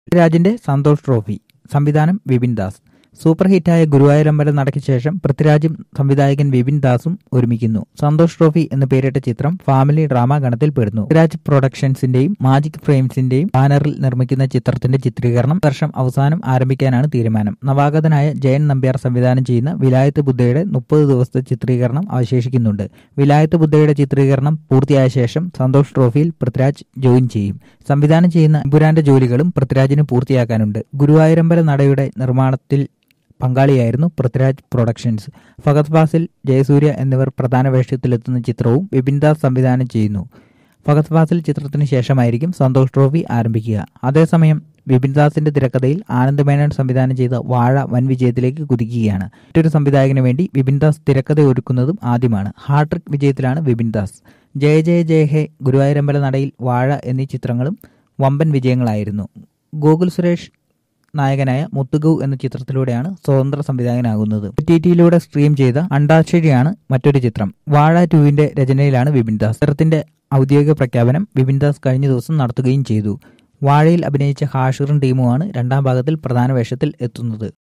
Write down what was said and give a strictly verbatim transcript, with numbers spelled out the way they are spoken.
രാജിന്റെ Santosh trophy. സംവിധാനം Vipin Das. Super ഹിറ്റായ ഗുരുവായൂരമ്പലം നടയ്ക്ക് ശേഷം പൃഥ്വിരാജും സംവിധായകൻ വിപിൻ ദാസും ഒരുമിക്കുന്നു. സന്തോഷ് ട്രോഫി എന്ന് പേരിട്ട ചിത്രം ഫാമിലി ഡ്രാമ ഗണത്തിൽ പെടുന്നു. പൃഥ്വിരാജ് പ്രൊഡക്ഷൻസിന്റെയും മാജിക് ഫ്രെയിംസിന്റെയും ബാനറിൽ നിർമ്മിക്കുന്ന ചിത്രത്തിന്റെ ചിത്രീകരണം വർഷം അവസാനം ആരംഭിക്കാനാണ് തീരുമാനം. നവാഗതനായ ജയൻ നമ്പ്യാർ സംവിധാനം ചെയ്യുന്ന വിലായത്ത് ബുദ്ധയുടെ മുപ്പത് ദിവസത്തെ ചിത്രീകരണം അവശേഷിക്കുന്നുണ്ട്. വിലായത്ത് ബുദ്ധയുടെ ചിത്രീകരണം പൂർത്തിയായ ശേഷം സന്തോഷ് ട്രോഫിയിൽ പൃഥ്വിരാജ് ജോയിൻ ചെയ്യും. സംവിധാനം ചെയ്യുന്ന എമ്പുരാന്റെ ജോലികളും പൃഥ്വിരാജിന് പൂർത്തിയാക്കാനുണ്ട്. ഗുരുവായൂരമ്പല നടയുടെ നിർമ്മാണത്തിൽ പങ്കാളിയായിരുന്നു പൃഥ്വിരാജ് പ്രൊഡക്ഷൻസ്. ഫഹദ് ഫാസിൽ, ജയസൂര്യ എന്നിവർ പ്രധാന വേഷത്തിലെത്തുന്ന ചിത്രവും വിപിൻ ദാസ് സംവിധാനം ചെയ്യുന്നു. ഫഹദ് ഫാസിൽ ചിത്രത്തിന് ശേഷമായിരിക്കും സന്തോഷ് ട്രോഫി ആരംഭിക്കുക. അതേസമയം വിപിൻ ദാസിന്റെ തിരക്കഥയിൽ ആനന്ദ് മേനോൻ സംവിധാനം ചെയ്ത വാഴ വൻ വിജയത്തിലേക്ക് കുതിക്കുകയാണ്. മറ്റൊരു സംവിധായകന് വേണ്ടി വിപിൻ ദാസ് തിരക്കഥ ഒരുക്കുന്നതും ആദ്യമാണ്. ഹാട്രിക് വിജയത്തിലാണ് വിപിൻ ദാസ്. ജയ ജയ ജയ ഹേ, ഗുരുവായൂരമ്പല നടയിൽ വാഴ എന്നീ ചിത്രങ്ങളും വമ്പൻ വിജയങ്ങളായിരുന്നു. ഗോകുൽ സുരേഷ് നായകനായ മുത്തുഗു എന്ന ചിത്രത്തിലൂടെയാണ് സ്വതന്ത്ര സംവിധായകനാകുന്നത്. ഒ ടി ടിയിലൂടെ സ്ട്രീം ചെയ്ത അണ്ടാക്ഷരിയാണ് മറ്റൊരു ചിത്രം. വാഴ ടൂവിന്റെ രചനയിലാണ് വിപിൻ ദാസ്. ചിത്രത്തിന്റെ ഔദ്യോഗിക പ്രഖ്യാപനം വിപിൻ ദാസ് കഴിഞ്ഞ ദിവസം നടത്തുകയും ചെയ്തു. വാഴയിൽ അഭിനയിച്ച ഹാഷിറും ടീമുമാണ് രണ്ടാം ഭാഗത്തിൽ പ്രധാന വേഷത്തിൽ എത്തുന്നത്.